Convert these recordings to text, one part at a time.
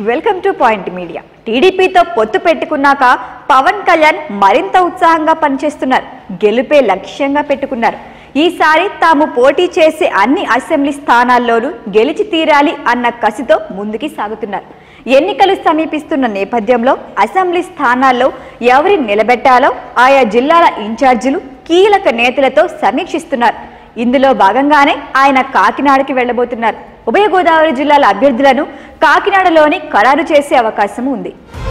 Welcome to point media. టీడీపీతో పొత్తు పెట్టుకున్నాక పవన్ కళ్యాణ్ మరింత ఉత్సాహంగా పనిచేస్తున్నారు. గెలుపే లక్ష్యంగా పెట్టుకున్నారు. ఈసారి తాము పోటీ చేసే అన్ని అసెంబ్లీ స్థానాల్లోనూ గెలిచి తీరాలి అన్న కసితో ముందుకు సాగుతున్నారు. ఎన్నికలు సమీపిస్తున్న నేపథ్యంలో అసెంబ్లీ స్థానాల్లో ఎవరిని నిలబెట్టాలో ఆయా జిల్లాల ఇన్ఛార్జీలు కీలక నేతలతో సమీక్షిస్తున్నారు. ఇందులో భాగంగానే ఆయన కాకినాడకి వెళ్లబోతున్నారు. ఉభయ గోదావరి జిల్లాల అభ్యర్థులను కాకినాడలోని ఖరారు చేసే అవకాశం ఉంది.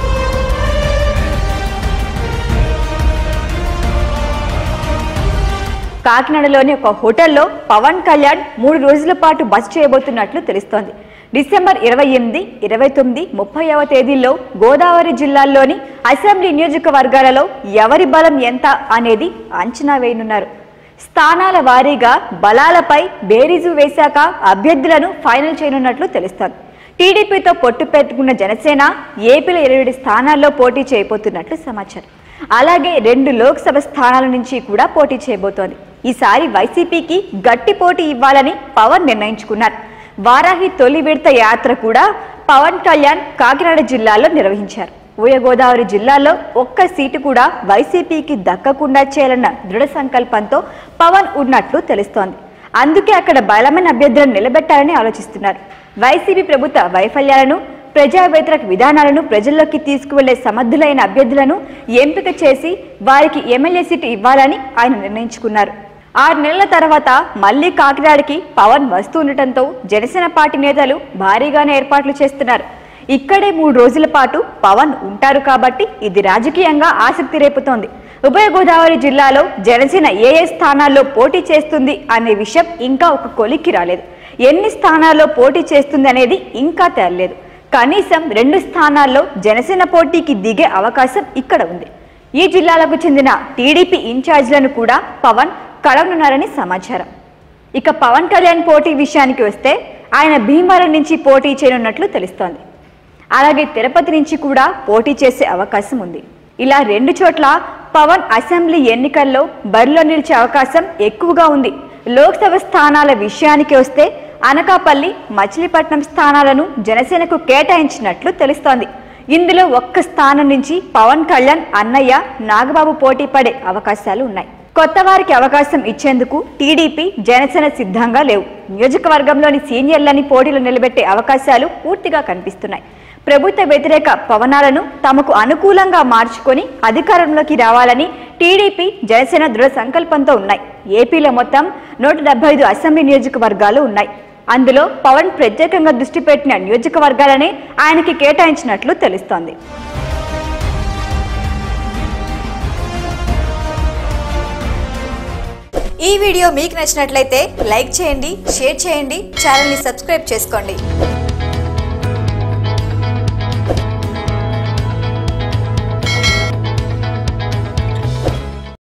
కాకినాడలోని ఒక హోటల్లో పవన్ కళ్యాణ్ 3 రోజుల పాటు బస చేయబోతున్నట్లు తెలుస్తోంది. డిసెంబర్ 28, 29, 30వ తేదీల్లో గోదావరి జిల్లాల్లోని అసెంబ్లీ నియోజకవర్గాలలో ఎవరి బలం ఎంత అనేది అంచనా వేయనున్నారు. స్థానాల వారీగా బలాలపై బేరీజు వేశాక అభ్యర్థులను ఫైనల్ చేయనున్నట్లు తెలుస్తోంది. టీడీపీతో పొట్టు పెట్టుకున్న జనసేన ఏపీలో 27 స్థానాల్లో పోటీ చేయబోతున్నట్లు సమాచారం. అలాగే 2 లోక్సభ స్థానాల నుంచి కూడా పోటీ చేయబోతోంది. ఈసారి వైసీపీకి గట్టి పోటీ ఇవ్వాలని పవన్ నిర్ణయించుకున్నారు. వారాహి తొలి విడత యాత్ర కూడా పవన్ కళ్యాణ్ కాకినాడ జిల్లాలో నిర్వహించారు. ఉభయ గోదావరి జిల్లాలో ఒక్క సీటు కూడా వైసీపీకి దక్కకుండా చేయాలన్న దృఢ సంకల్పంతో పవన్ ఉన్నట్లు తెలుస్తోంది. అందుకే అక్కడ బలమైన అభ్యర్థులను నిలబెట్టాలని ఆలోచిస్తున్నారు. వైసీపీ ప్రభుత్వ వైఫల్యాలను, ప్రజా వ్యతిరేక విధానాలను ప్రజల్లోకి తీసుకువెళ్లే సమర్థులైన అభ్యర్థులను ఎంపిక చేసి వారికి ఎమ్మెల్యే సీటు ఇవ్వాలని ఆయన నిర్ణయించుకున్నారు. 6 నెలల తర్వాత మళ్లీ కాకినాడకి పవన్ వస్తుండటంతో జనసేన పార్టీ నేతలు భారీగానే ఏర్పాట్లు చేస్తున్నారు. ఇక్కడే 3 రోజుల పాటు పవన్ ఉంటారు కాబట్టి ఇది రాజకీయంగా ఆసక్తి రేపుతోంది. ఉభయ గోదావరి జిల్లాలో జనసేన ఏ స్థానాల్లో పోటీ చేస్తుంది అనే విషయం ఇంకా ఒక కొలిక్కి రాలేదు. ఎన్ని స్థానాల్లో పోటీ చేస్తుంది అనేది ఇంకా తేలలేదు. కనీసం 2 స్థానాల్లో జనసేన పోటీకి దిగే అవకాశం ఇక్కడ ఉంది. ఈ జిల్లాలకు చెందిన టీడీపీ ఇన్ఛార్జీలను కూడా పవన్ కలవనున్నారని సమాచారం. ఇక పవన్ కళ్యాణ్ పోటీ విషయానికి వస్తే ఆయన భీమవరం నుంచి పోటీ చేయనున్నట్లు తెలుస్తోంది. అలాగే తిరుపతి నుంచి కూడా పోటీ చేసే అవకాశం ఉంది. ఇలా 2 చోట్ల పవన్ అసెంబ్లీ ఎన్నికల్లో బరిలో నిలిచే అవకాశం ఎక్కువగా ఉంది. లోక్సభ స్థానాల విషయానికి వస్తే అనకాపల్లి, మచిలీపట్నం స్థానాలను జనసేనకు కేటాయించినట్లు తెలుస్తోంది. ఇందులో ఒక్క స్థానం నుంచి పవన్ కళ్యాణ్ అన్నయ్య నాగబాబు పోటీ పడే అవకాశాలు ఉన్నాయి. కొత్త వారికి అవకాశం ఇచ్చేందుకు టీడీపీ, జనసేన సిద్ధంగా లేవు. నియోజకవర్గంలోని సీనియర్లని పోటీలో నిలబెట్టే అవకాశాలు పూర్తిగా కనిపిస్తున్నాయి. ప్రభుత్వ వ్యతిరేక పవనాలను తమకు అనుకూలంగా మార్చుకొని అధికారంలోకి రావాలని టీడీపీ, జనసేన దృఢ సంకల్పంతో ఉన్నాయి. ఏపీలో మొత్తం 175 అసెంబ్లీ నియోజకవర్గాలు ఉన్నాయి. అందులో పవన్ ప్రత్యేకంగా దృష్టి పెట్టిన నియోజకవర్గాలనే ఆయనకి కేటాయించినట్లు తెలుస్తోంది. ఈ వీడియో మీకు నచ్చినట్లయితే లైక్ చేయండి, షేర్ చేయండి, ఛానల్ని సబ్స్క్రైబ్ చేసుకోండి.